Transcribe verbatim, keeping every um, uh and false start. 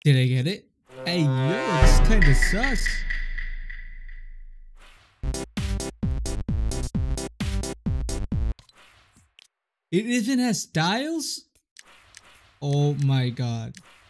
Did I get it? Hey yo, it's kinda sus. It even has styles? Oh my god.